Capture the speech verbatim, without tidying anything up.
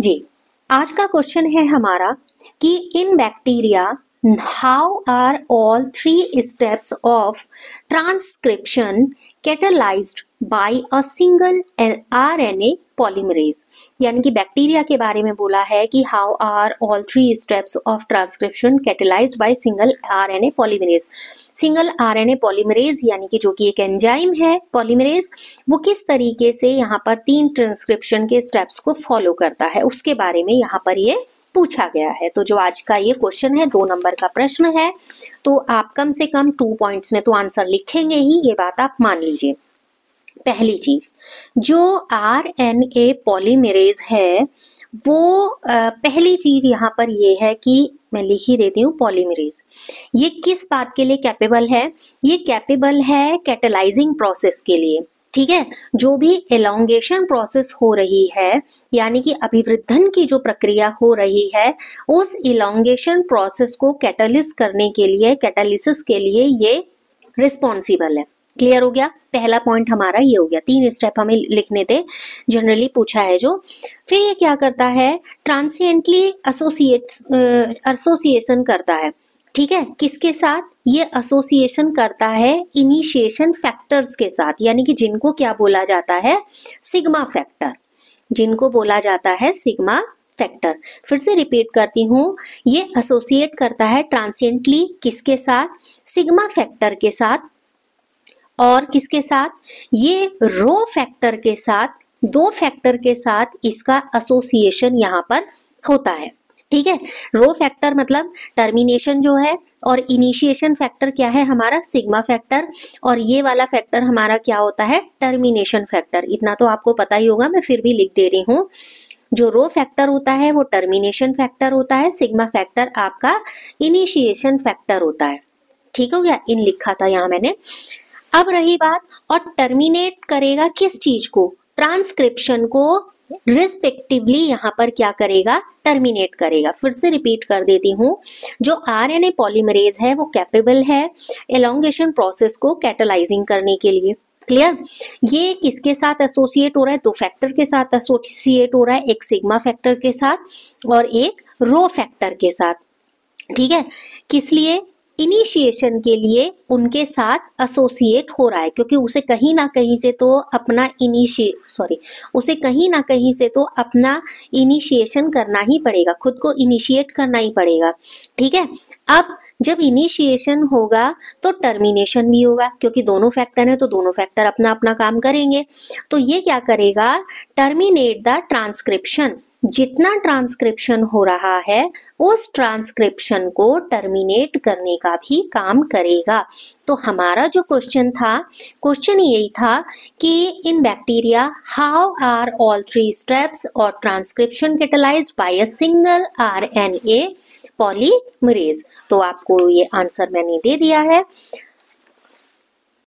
जी, आज का क्वेश्चन है हमारा कि in bacteria how are all three steps of transcription catalysed by a single RNA polymerase. यानी कि बैक्टीरिया के बारे में बोला है कि how are all three steps of transcription catalysed by single RNA polymerase. Single RNA polymerase यानी कि जो कि एक एंजाइम है पॉलीमरेज, वो किस तरीके से यहाँ पर तीन ट्रांसक्रिप्शन के स्टेप्स को फॉलो करता है उसके बारे में यहाँ पर ये पूछा गया है। तो जो आज का ये क्वेश्चन है दो नंबर का प्रश्न है, तो आप कम से कम टू पॉइंट्स में तो आंसर लिखेंगे ही, ये बात आप मान लीजिए। पहली चीज, जो आरएनए पॉलीमरेज है वो आ, पहली चीज यहाँ पर ये है कि मैं लिख ही देती हूँ पॉलीमरेज। ये किस बात के लिए कैपेबल है? ये कैपेबल है कैटलाइजिंग प्रोसेस के लिए। ठीक है, जो भी एलोंगेशन प्रोसेस हो रही है यानी कि अभिवृद्धन की जो प्रक्रिया हो रही है, उस एलोंगेशन प्रोसेस को कैटलिस्ट करने के लिए, कैटालिसिस के लिए ये रिस्पॉन्सिबल है। क्लियर हो गया? पहला पॉइंट हमारा ये हो गया। तीन स्टेप हमें लिखने थे, जनरली पूछा है जो। फिर ये क्या करता है? ट्रांसिएंटली एसोसिएट एसोसिएशन करता है। ठीक है, किसके साथ? ये एसोसिएशन करता है इनिशिएशन फैक्टर्स के साथ, यानी कि जिनको क्या बोला जाता है? Sigma factor. जिनको बोला जाता है सिग्मा फैक्टर। फिर से रिपीट करती हूँ, ये एसोसिएट करता है ट्रांसिएंटली किसके साथ? सिग्मा फैक्टर के साथ। और किसके साथ? ये रो फैक्टर के साथ, दो फैक्टर के साथ इसका एसोसिएशन यहाँ पर होता है। ठीक है, रो फैक्टर मतलब टर्मिनेशन जो है, और इनिशिएशन फैक्टर क्या है हमारा? Sigma factor. और ये वाला फैक्टर हमारा क्या होता है? Termination factor. इतना तो आपको पता ही होगा, मैं फिर भी लिख दे रही हूँ। जो रो फैक्टर होता है वो टर्मिनेशन फैक्टर होता है, सिग्मा फैक्टर आपका इनिशिएशन फैक्टर होता है। ठीक हो गया? इन लिखा था यहाँ मैंने। अब रही बात, और टर्मिनेट करेगा किस चीज को? ट्रांसक्रिप्शन को रिस्पेक्टिवली यहाँ पर क्या करेगा? टर्मिनेट करेगा। फिर से रिपीट कर देती हूँ, जो आरएनए पॉलीमरेज है वो कैपेबल है एलोंगेशन प्रोसेस को कैटलाइजिंग करने के लिए। क्लियर? ये किसके साथ एसोसिएट हो रहा है? दो फैक्टर के साथ एसोसिएट हो रहा है, एक सिग्मा फैक्टर के साथ और एक रो फैक्टर के साथ। ठीक है, किस लिए? इनिशिएशन के लिए उनके साथ एसोसिएट हो रहा है, क्योंकि उसे कहीं ना कहीं से तो अपना इनिशिए सॉरी उसे कहीं ना कहीं से तो अपना इनिशिएशन करना ही पड़ेगा, खुद को इनिशिएट करना ही पड़ेगा। ठीक है, अब जब इनिशिएशन होगा तो टर्मिनेशन भी होगा, क्योंकि दोनों फैक्टर है तो दोनों फैक्टर अपना अपना काम करेंगे। तो ये क्या करेगा? Terminate the transcription. जितना ट्रांसक्रिप्शन हो रहा है उस ट्रांसक्रिप्शन को टर्मिनेट करने का भी काम करेगा। तो हमारा जो क्वेश्चन था, क्वेश्चन यही था कि in bacteria how are all three steps और transcription catalysed by a single RNA polymerase. तो आपको ये आंसर मैंने दे दिया है।